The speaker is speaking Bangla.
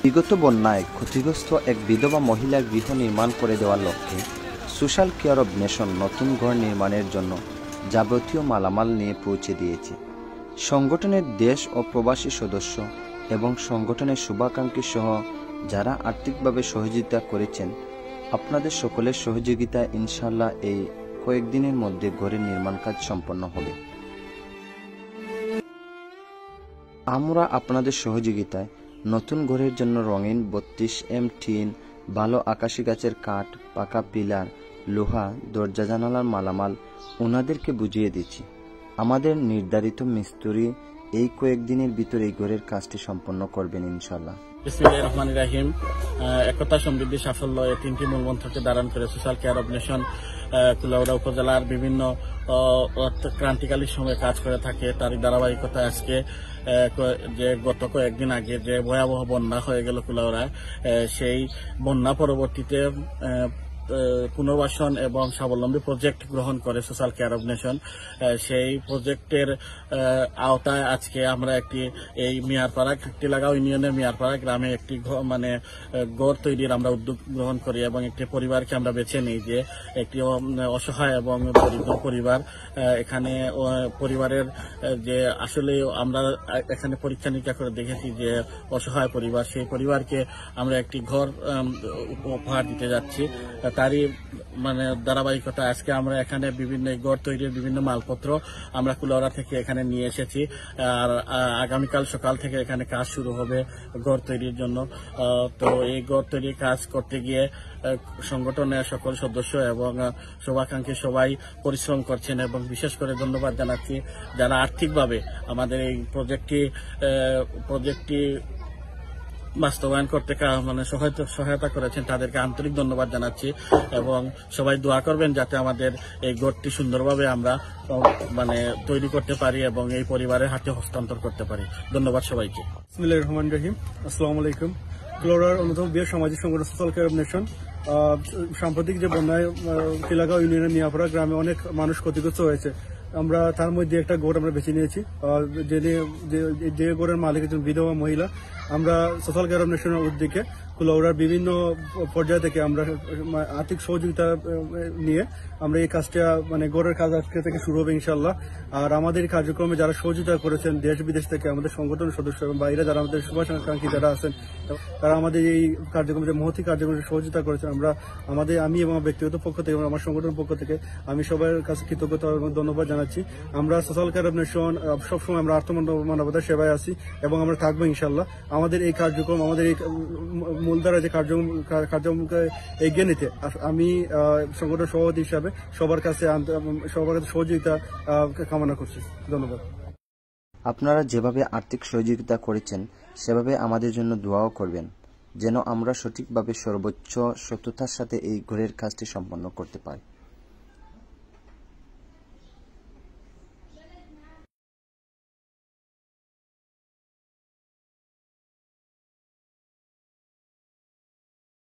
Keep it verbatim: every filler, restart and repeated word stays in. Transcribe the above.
বিগত বন্যায় ক্ষতিগ্রস্ত এক বিধবা মহিলার গৃহ নির্মাণ করে দেওয়ার লক্ষ্যে সোশ্যাল কেয়ার অব নেশন নতুন ঘর নির্মাণের জন্য যাবতীয় মালামাল নিয়ে পৌঁছে দিয়েছে। সংগঠনের দেশ ও প্রবাসী সদস্য এবং সংগঠনের শুভাকাঙ্ক্ষী সহ যারা আর্থিকভাবে সহযোগিতা করেছেন, আপনাদের সকলের সহযোগিতায় ইনশাআল্লাহ এই কয়েকদিনের মধ্যে ঘরের নির্মাণ কাজ সম্পন্ন হবে। আমরা আপনাদের সহযোগিতায় নতুন ঘরের জন্য রঙিন বত্রিশ এম টিন, ভালো আকাশি গাছের কাঠ, পাকা পিলার, লোহা, দরজা জানালার মালামাল ওনাদেরকে বুঝিয়ে দিচ্ছি। আমাদের নির্ধারিত মিস্ত্রি এই কয়েকদিনের ভিতরে এই ঘরের কাজটি সম্পন্ন করবেন ইনশাআল্লাহ। বিসমিল্লাহির রহমানির রহিম। একতা, সমৃদ্ধি, সাফল্য এই তিনটি মূল মন্ত্রকে ধারণ করে social care of nation Kulaura উপজেলার বিভিন্ন ক্রান্তিকালী সময়ে কাজ করে থাকে। তারই ধারাবাহিকতা আজকে যে গত কয়েকদিন আগে যে ভয়াবহ বন্যা হয়ে গেল কুলাউড়ায়, সেই বন্যা পরবর্তীতে পুনর্বাসন এবং স্বাবলম্বী প্রজেক্ট গ্রহণ করে সোশ্যাল কেয়ার অব নেশন। সেই প্রজেক্টের আওতায় আজকে আমরা একটি এই মিয়ারপাড়া টিলাগাঁও ইউনিয়নের মিয়ারপাড়া গ্রামে একটি মানে ঘর তৈরির আমরা উদ্যোগ গ্রহণ করি এবং একটি পরিবারকে আমরা বেছে নিই যে একটি অসহায় এবং দরিদ্র পরিবার। এখানে পরিবারের যে আসলে আমরা এখানে পরীক্ষা নিরীক্ষা করে দেখেছি যে অসহায় পরিবার, সেই পরিবারকে আমরা একটি ঘর উপহার দিতে যাচ্ছি। তারই মানে ধারাবাহিকতা আজকে আমরা এখানে বিভিন্ন ঘর তৈরির বিভিন্ন মালপত্র আমরা কুলাউড়া থেকে এখানে নিয়ে এসেছি। আর আগামীকাল সকাল থেকে এখানে কাজ শুরু হবে ঘর তৈরির জন্য। তো এই ঘর তৈরির কাজ করতে গিয়ে সংগঠনের সকল সদস্য এবং শুভাকাঙ্ক্ষী সবাই পরিশ্রম করছেন এবং বিশেষ করে ধন্যবাদ জানাচ্ছি যারা আর্থিকভাবে আমাদের এই প্রজেক্টটি প্রজেক্টটি বাস্তবায়ন করতে মানে সহায়তা করেছেন, তাদেরকে আন্তরিক ধন্যবাদ জানাচ্ছি এবং সবাই দোয়া করবেন যাতে আমাদের এই ঘরটি সুন্দরভাবে আমরা মানে তৈরি করতে পারি এবং এই পরিবারের হাতে হস্তান্তর করতে পারি। ধন্যবাদ সবাইকে। বিসমিল্লাহির রহমানির রহিম। আসসালামু আলাইকুম। কুলাউড়ার অন্যতম বৃহৎ সামাজিক সংগঠন সোশ্যাল কেয়ার অব নেশন সাম্প্রতিক যে বন্যায় টিলাগাঁও ইউনিয়নের মিয়ারপাড়া গ্রামে অনেক মানুষ ক্ষতিগ্রস্ত হয়েছে। আমরা তার মধ্যে একটা ঘর আমরা বেছে নিয়েছি, যে ঘরের মালিক একজন বিধবা মহিলা। আমরা সোশ্যাল কেয়ার অব নেশনের উদ্যোগে কুলাউড়ার বিভিন্ন পর্যায় থেকে আমরা আর্থিক সহযোগিতা নিয়ে আমরা এই কাজটা মানে ঘরের কাজ আজকে থেকে শুরু হবে ইনশাআল্লাহ। আর আমাদের কার্যক্রমে যারা সহযোগিতা করেছেন দেশ বিদেশ থেকে, আমাদের সংগঠনের সদস্য এবং বাইরে যারা আমাদের শুভাকাঙ্ক্ষী যারা আছেন, তারা আমাদের এই কার্যক্রমে যে মহতি কার্যক্রমে সহযোগিতা করেছেন, আমরা আমাদের আমি এবং ব্যক্তিগত পক্ষ থেকে এবং আমার সংগঠনের পক্ষ থেকে আমি সবার কাছে কৃতজ্ঞতা এবং ধন্যবাদ জানাচ্ছি। আমরা সোশ্যাল কেয়ার অব নেশন সবসময় আমরা আত্মমানবতার সেবায় আছি এবং আমরা থাকবো ইনশাআল্লাহ। আমাদের এই কার্যক্রম, আমাদের এই মূলধারা যে কার্যক্রম কার্যক্রমকে এগিয়ে নিতে আমি সংগঠন সভাপতি হিসাবে সবার কাছে সবার কাছে সহযোগিতা কামনা করছি। ধন্যবাদ। আপনারা যেভাবে আর্থিক সহযোগিতা করেছেন সেভাবে আমাদের জন্য দোয়াও করবেন, যেন আমরা সঠিকভাবে সর্বোচ্চ সততার সাথে এই ঘরের কাজটি সম্পন্ন করতে পারি।